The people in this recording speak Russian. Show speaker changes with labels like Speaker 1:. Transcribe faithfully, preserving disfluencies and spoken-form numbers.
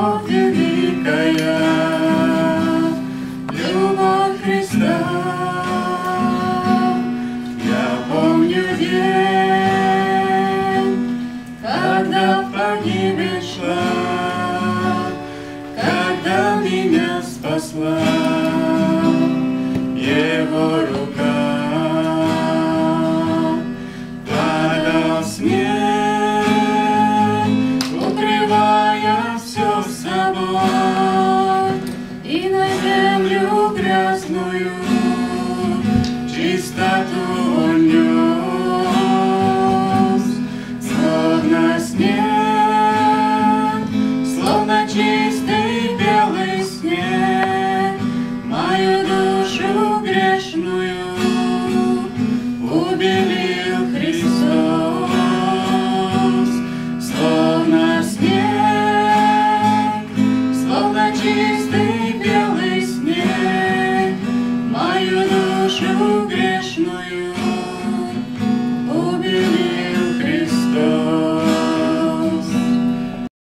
Speaker 1: любовь великая, любовь Христа. Я помню день, когда в погибель шла, когда меня спасла Его рука. Падал снег, укрывая все собой, и на землю грязную чистоту Он нес, словно снег, словно чистоту.